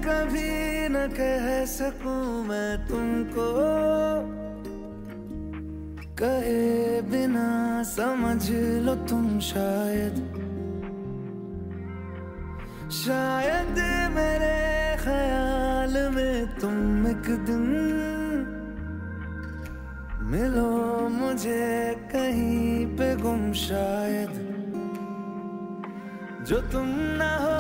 कभी न कह सकूं मैं तुमको, कहे बिना समझ लो तुम शायद, शायद मेरे ख्याल में तुम एक दिन मिलो मुझे कहीं पे गुम शायद। जो तुम ना हो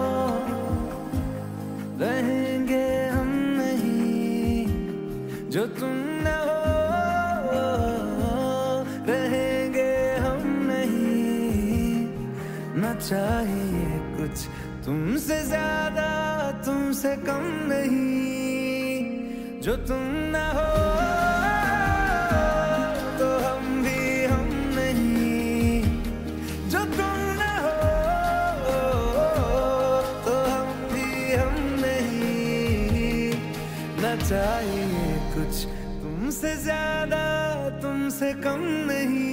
रहेंगे हम नहीं, जो तुम ना हो रहेंगे हम नहीं। न चाहिए कुछ तुमसे ज्यादा तुमसे कम नहीं, जो तुम ना हो तो हम भी हम नहीं, जो तुम ना हो तो हम भी हम नहीं। न चाहिए कुछ तुमसे ज्यादा तुमसे कम नहीं।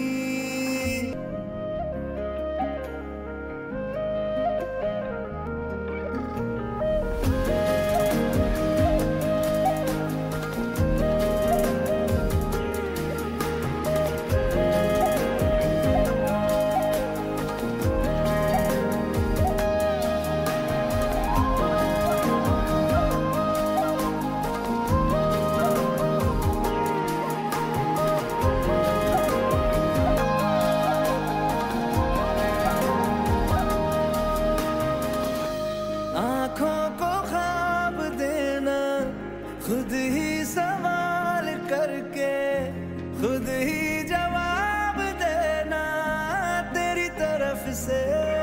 खुद ही सवाल करके खुद ही जवाब देना तेरी तरफ से,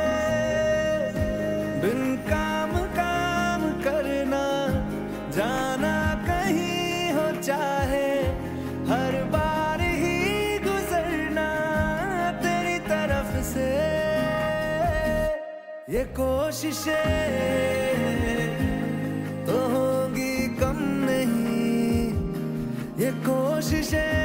बिन काम काम करना जाना कहीं हो चाहे हर बार ही गुजरना तेरी तरफ से। ये कोशिशें तो होगी कम नहीं, ये कोशिशें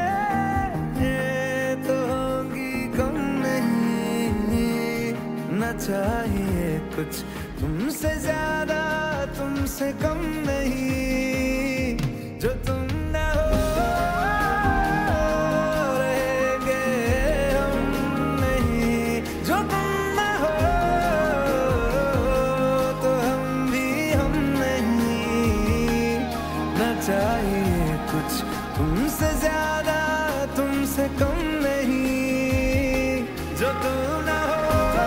तो होगी कम नहीं। न चाहिए कुछ तुमसे ज्यादा तुमसे कम नहीं, जो तुम ना हो रहेंगे हम नहीं, जो तुम ना हो तो हम भी हम नहीं। न चाहिए कुछ तुमसे ज्यादा तुमसे कम नहीं, जो तुम ना हो।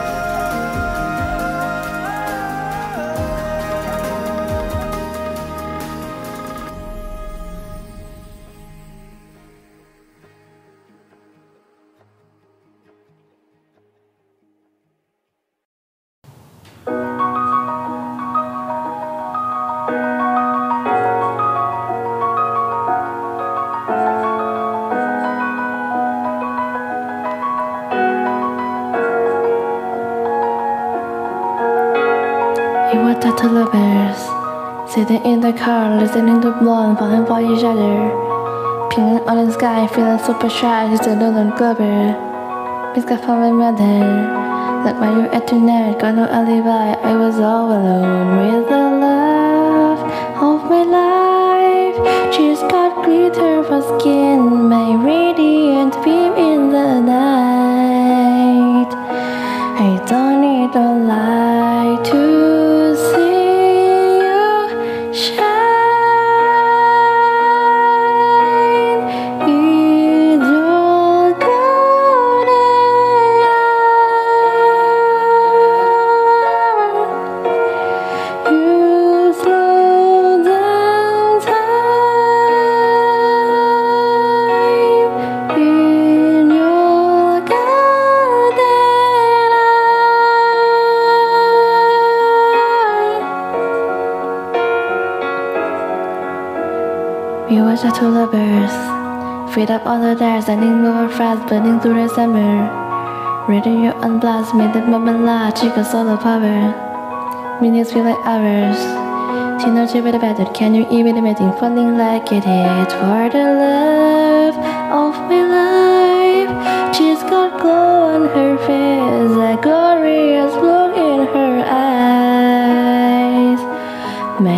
To lovers, sitting in the car, listening to blonde, falling for each other. Pink on the sky, feeling super shy, just a little glover. Miss got from my mother. Look where you at tonight, got no alibi. I was all alone with the love of my life. She's got glitter for skin, my radiant beam in the night. I don't need a light to we watched the two lovers feet up on the stairs, standing over fast, burning through the summer. Reading you on blast, made that moment last, she got solar power. Minutes feel like hours. She knows you better better, can you even imagine falling like it is for the love of my life? She's got glow on her face, a glorious look in her eyes.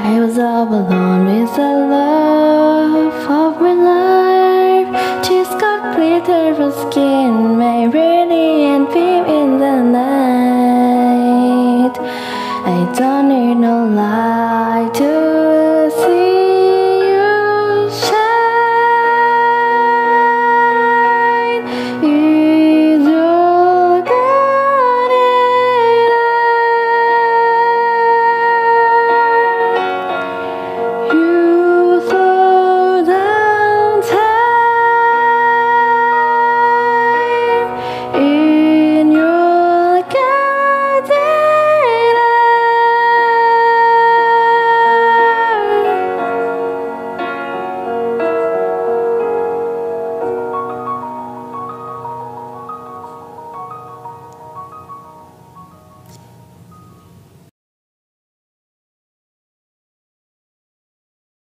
I was all alone with the love of my life. She's got glitter for skin, my radiant beam in the night. I don't need no light to